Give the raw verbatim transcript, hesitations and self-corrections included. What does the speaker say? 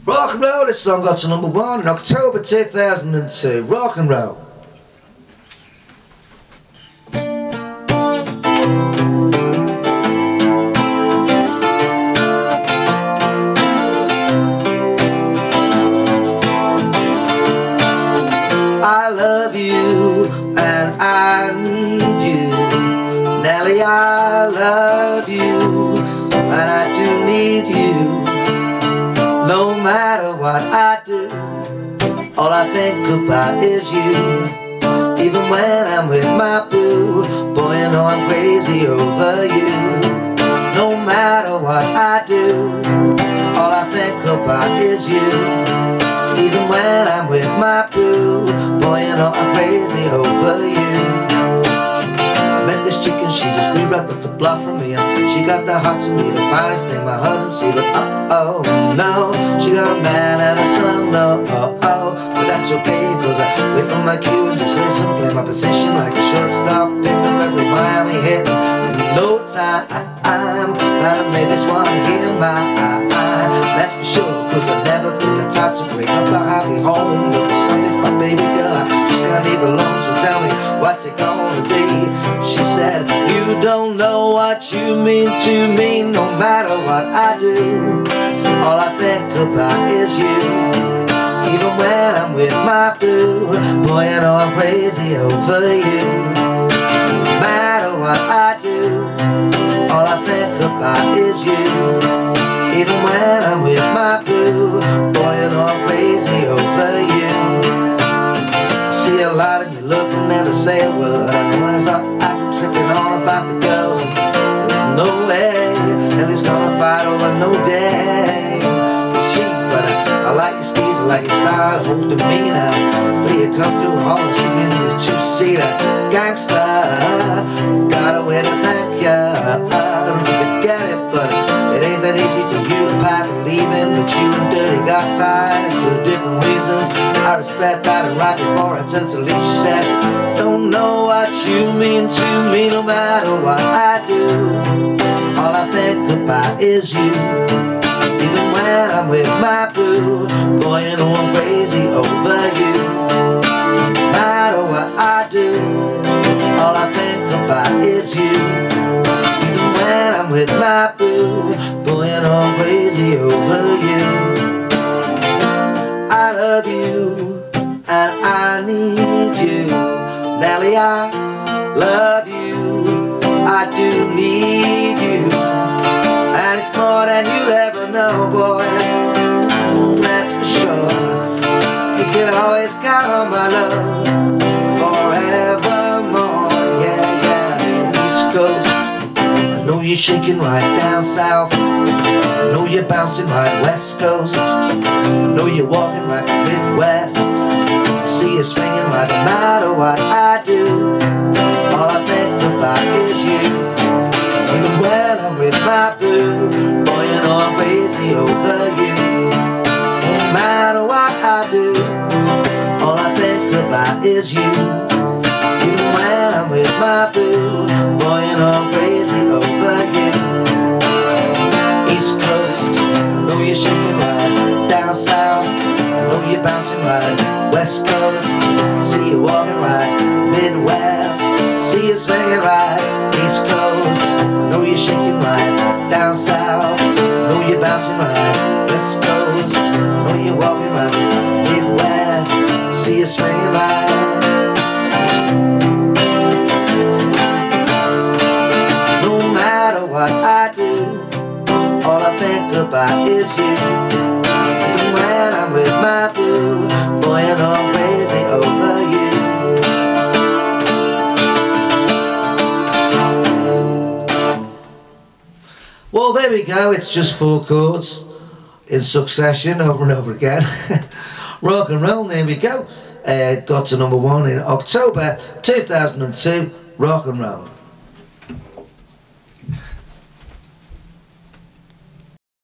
Rock and roll, this song got to number one in October two thousand two. Rock and roll. I love you and I need you, Nelly. I love you and I do need you. No matter what I do, all I think about is you. Even when I'm with my boo, boy, you know I'm crazy over you. No matter what I do, all I think about is you. Even when I'm with my boo, boy, you know I'm crazy over you. I met this chick and she just re-wrapped up the block from me, and she got the heart to me, the finest thing my heart and see. But uh-oh, no, she got a man and a son, no, oh-oh. But that's okay, cause I wait for my cue and just listen, play my position like a shortstop, pick up every Miami hit. In no time, I'm gonna make this one here mine, that's for sure, cause I've never been the type to break up a happy home. But there's something my baby girl, I just can't leave alone. So tell me, what's it gonna be? She said, you don't know what you mean to me. No matter what I do, all I think about is you. Even when I'm with my boo, boy, you know I'm crazy over you. No matter what I do, all I think about is you. Even when I'm with my boo, boy, you know I'm crazy over you. I see a lot of you look and never say a word. I know there's not acting, tripping on about the girls, and there's no way Nelly's gonna fight over no day. Cheap, but I, I like your steez, I like your style, I hope demeanor. When you come through home, swinging in this two-seater, gangster, got a way to thank ya. I don't think you get it, but it ain't that easy for you to pack and leave it. But you and Dirty got tired for different reasons. I respect that, and right before I turned to leave, she said, don't know what you mean to me. No matter what I do, all I think about is you. Even when I'm with my boo, boy, you know I'm crazy over you. No matter what I do, all I think about is you. Even when I'm with my boo, boy, you know I'm crazy over you. I love you and I need you, Nelly. I love you, I do need you, and it's more than you'll ever know, boy, that's for sure. You can always count on my love forevermore. Yeah, yeah, East Coast, I know you're shaking right down south, I know you're bouncing right West Coast, I know you're walking right Midwest, I see you swinging right no matter what I do, all I think about is you. Even when I'm with my boo, boy, you know I'm crazy over you. No matter what I do, all I think about is you. Even when I'm with my boo, boy, you know I'm crazy over you. East Coast, I know you're shaking right down south, I know you're bouncing right West Coast, see you walking right Midwest, see you swinging right East Coast, I know you're shaking right down south, I know you're bouncing right West Coast, I know you're walking right Midwest, see you swinging right. No matter what I do, all I think about is you. Even when I'm with my boo, boy, you know I'm crazy over you. Well, there we go, it's just four chords in succession over and over again. Rock and roll, there we go. Uh, got to number one in October two thousand two, rock and roll.